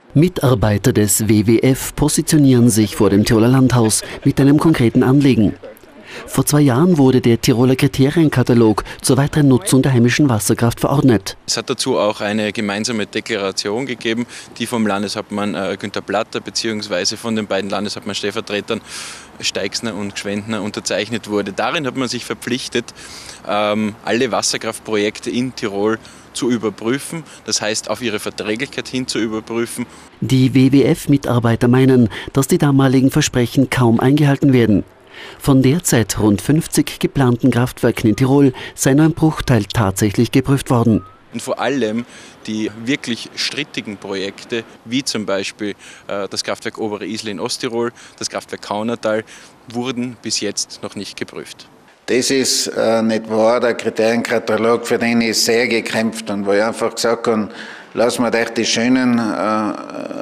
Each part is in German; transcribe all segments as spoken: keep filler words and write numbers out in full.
Mitarbeiter des W W F positionieren sich vor dem Tiroler Landhaus mit einem konkreten Anliegen. Vor zwei Jahren wurde der Tiroler Kriterienkatalog zur weiteren Nutzung der heimischen Wasserkraft verordnet. Es hat dazu auch eine gemeinsame Deklaration gegeben, die vom Landeshauptmann äh, Günther Platter bzw. von den beiden Landeshauptmann-Stellvertretern Steixner und Gschwendtner unterzeichnet wurde. Darin hat man sich verpflichtet, ähm, alle Wasserkraftprojekte in Tirol zu überprüfen, das heißt auf ihre Verträglichkeit hin zu überprüfen. Die W W F-Mitarbeiter meinen, dass die damaligen Versprechen kaum eingehalten werden. Von derzeit rund fünfzig geplanten Kraftwerken in Tirol sei nur ein Bruchteil tatsächlich geprüft worden. Und vor allem die wirklich strittigen Projekte, wie zum Beispiel äh, das Kraftwerk Obere Isel in Osttirol, das Kraftwerk Kaunertal, wurden bis jetzt noch nicht geprüft. Das ist äh, nicht wahr, der Kriterienkatalog, für den ich sehr gekämpft und wo ich einfach gesagt habe, lassen wir euch die schönen äh,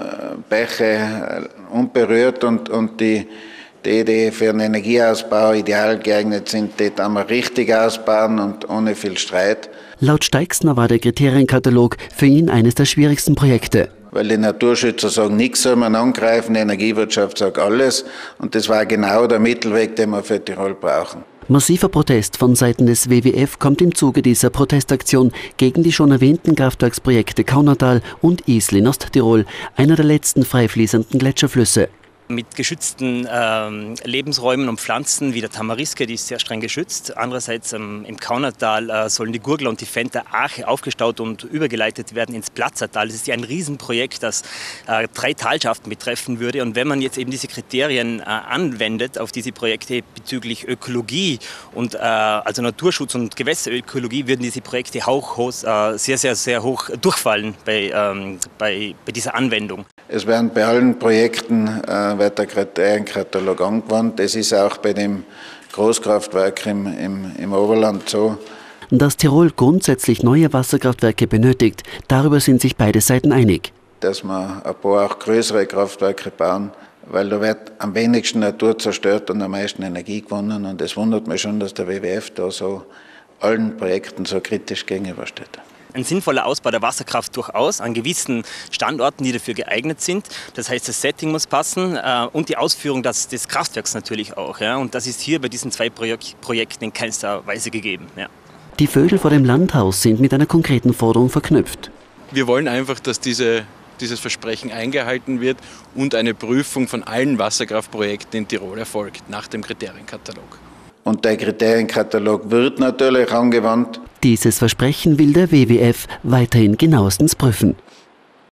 Bäche unberührt und, und die, die, die für den Energieausbau ideal geeignet sind, die dann wir richtig ausbauen und ohne viel Streit. Laut Steixner war der Kriterienkatalog für ihn eines der schwierigsten Projekte. Weil die Naturschützer sagen, nichts soll man angreifen, die Energiewirtschaft sagt alles. Und das war genau der Mittelweg, den wir für Tirol brauchen. Massiver Protest von Seiten des W W F kommt im Zuge dieser Protestaktion gegen die schon erwähnten Kraftwerksprojekte Kaunertal und Isl in Osttirol, einer der letzten freifließenden Gletscherflüsse. Mit geschützten ähm, Lebensräumen und Pflanzen wie der Tamariske, die ist sehr streng geschützt. Andererseits ähm, im Kaunertal äh, sollen die Gurgler und die Fenter Arche aufgestaut und übergeleitet werden ins Platzertal. Das ist ja ein Riesenprojekt, das äh, drei Talschaften betreffen würde. Und wenn man jetzt eben diese Kriterien äh, anwendet auf diese Projekte bezüglich Ökologie und äh, also Naturschutz und Gewässerökologie, würden diese Projekte auch äh, sehr, sehr, sehr hoch durchfallen bei, ähm, bei, bei dieser Anwendung. Es werden bei allen Projekten äh, wird der Kriterienkatalog angewandt. Das ist auch bei dem Großkraftwerk im, im, im Oberland so. Dass Tirol grundsätzlich neue Wasserkraftwerke benötigt, darüber sind sich beide Seiten einig. Dass wir ein paar auch größere Kraftwerke bauen, weil da wird am wenigsten Natur zerstört und am meisten Energie gewonnen. Und es wundert mich schon, dass der W W F da so allen Projekten so kritisch gegenübersteht. Ein sinnvoller Ausbau der Wasserkraft durchaus an gewissen Standorten, die dafür geeignet sind. Das heißt, das Setting muss passen äh, und die Ausführung des, des Kraftwerks natürlich auch. Ja? Und das ist hier bei diesen zwei Projek Projekten in keinster Weise gegeben. Ja. Die Vögel vor dem Landhaus sind mit einer konkreten Forderung verknüpft. Wir wollen einfach, dass diese, dieses Versprechen eingehalten wird und eine Prüfung von allen Wasserkraftprojekten in Tirol erfolgt, nach dem Kriterienkatalog. Und der Kriterienkatalog wird natürlich angewandt. Dieses Versprechen will der W W F weiterhin genauestens prüfen.